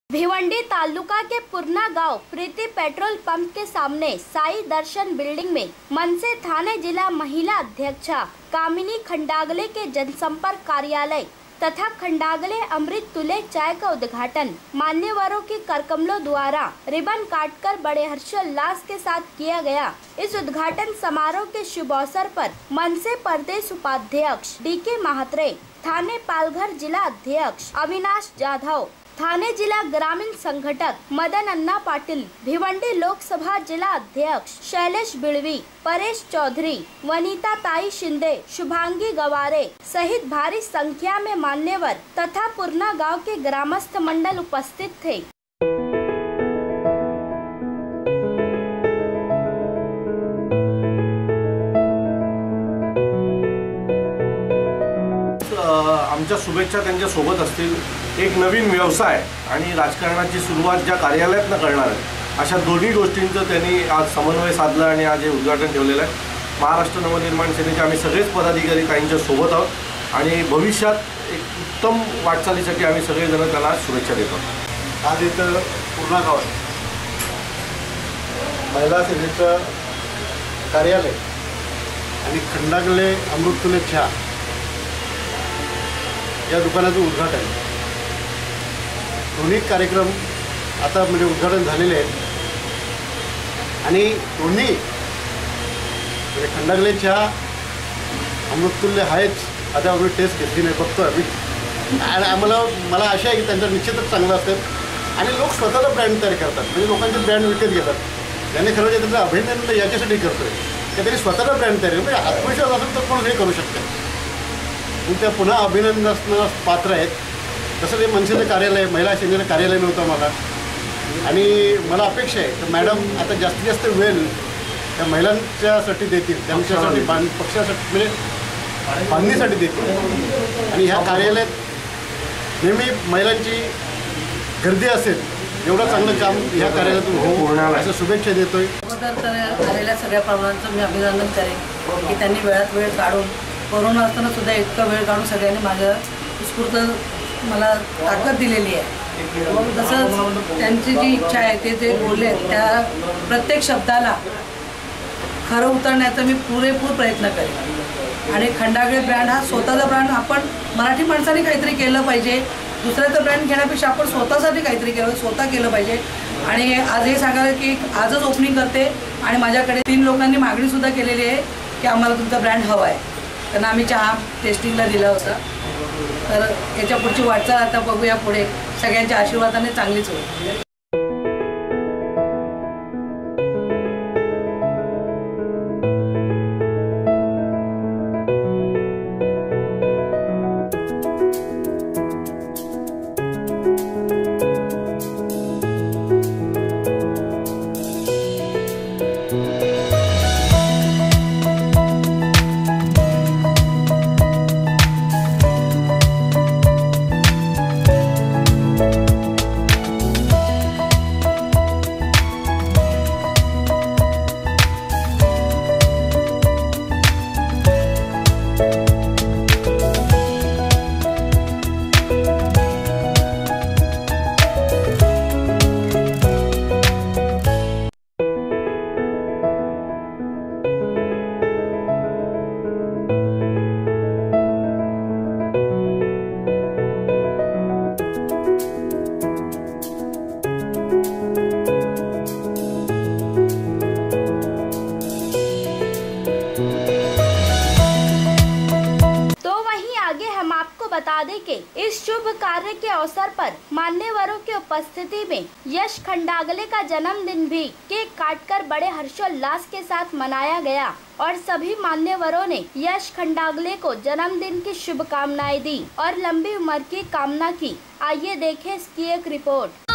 भिवंडी तालुका के पुरना गांव प्रीति petrol pump के सामने साई दर्शन बिल्डिंग में मनसे थाने जिला महिला अध्यक्षा कामिनी खंडागले के जनसंपर्क कार्यालय तथा खंडागले अमृत तुले चाय का उद्घाटन मान्यवरों के करकमलों द्वारा रिबन काटकर बड़े हर्षोल्लास के साथ किया गया। इस उद्घाटन समारोह के शुभ अवसर पर मनसे प्रदेश उपाध्यक्ष DK महात्रे, थाने पालघर जिला अध्यक्ष अविनाश जाधव, थाने जिला ग्रामीण संगठक मदन अन्ना पाटिल, भिवंडी लोकसभा जिला अध्यक्ष शैलेश बिड़वी, परेश चौधरी, वनीता ताई शिंदे, शुभांगी गवारे सहित भारी संख्या में मान्यवर तथा पुरना गांव के ग्रामस्थ मंडल उपस्थित थे। आमच्या शुभेच्छा त्यांच्या सोबत असतील। एक नवीन व्यवसाय आणि राजकारणाची सुरुवात ज्या कार्यालयातनं करणार आहे अशा दोन्ही गोष्टींचं त्यांनी आज समन्वय साधला आणि आज हे उद्घाटन ठेवलेलं आहे। महाराष्ट्र नवनिर्माण सेनेचे आम्ही सगळेच पदाधिकारी त्यांच्या सोबत आहोत आणि भविष्यात एक उत्तम वाटचालीसाठी आम्ही सगळेजण त्यांना शुभेच्छा देतो। आज इथं पुरना गावात महिला सेनेचं कार्यालय आणि खंडागले अमृत तुले चहा या दुकानाचं उद्घाटन, दोन्ही कार्यक्रम आता म्हणजे उद्घाटन झालेले आहेत आणि दोन्ही म्हणजे खंडागले चहा अमृततुल्य आहेच। आता आम्ही टेस्ट घेतली नाही, बघतो आम्ही आणि मला आशा आहे की त्यांचा निश्चितच चांगला असेल आणि लोक स्वतःचा ब्रँड तयार करतात, म्हणजे लोकांचे ब्रँड विकत घेतात। त्याने खरं त्यांचं अभिनंदन याच्यासाठी करतो आहे की त्यांनी स्वतःचा ब्रँड तयार म्हणजे आत्मविश्वास असेल तर कोण हे करू शकतं, त्या पुन्हा अभिनंदनास पात्र आहेत। तसं ते मनसेचं कार्यालय महिला सेनेचं कार्यालय नव्हतं मला आणि मला अपेक्षा आहे की मॅडम आता जास्तीत जास्त वेळ त्या महिलांच्यासाठी देतील, त्यांच्यासाठी पक्षासाठी म्हणजे बांधणीसाठी देतील आणि ह्या कार्यालयात नेहमी महिलांची गर्दी असेल, एवढं चांगलं काम ह्या कार्यालयातून होणार असं शुभेच्छा देतोय। झालेल्या सगळ्या पाहुण्यांचं मी अभिनंदन करेन की त्यांनी वेळात वेळ काढून कोरोना असताना सुद्धा इतका वेळ काढून सगळ्यांनी माझ्या उत्स्फूर्त मला ताकद दिलेली आहे। मग तसंच त्यांची जी इच्छा आहे ते बोलले त्या प्रत्येक शब्दाला खरं उतरण्याचा मी पुरेपूर प्रयत्न करेन आणि खंडागळे ब्रँड हा स्वतःचा ब्रँड आपण मराठी माणसाने काहीतरी केलं पाहिजे, दुसऱ्याचं ब्रँड घेण्यापेक्षा आपण स्वतःसाठी काहीतरी स्वतः केलं पाहिजे। आणि आज हे सांगायला की आजच ओपनिंग करते आणि माझ्याकडे 3 लोकांनी मागणीसुद्धा केलेली आहे की आम्हाला तुमचा ब्रँड हवा आहे। त्यांना आम्ही चहा टेस्टिंगला दिला होता, तर याच्या पुढची वाटचाल आता बघूया, पुढे सगळ्यांच्या आशीर्वादाने चांगलीच होईल। बता दें कि इस शुभ कार्य के अवसर पर मान्यवरों की उपस्थिति में यश खंडागले का जन्मदिन भी केक काटकर बड़े हर्षोल्लास के साथ मनाया गया और सभी मान्यवरों ने यश खंडागले को जन्मदिन की शुभकामनाएं दी और लंबी उम्र की कामना की। आइए देखें इसकी एक रिपोर्ट।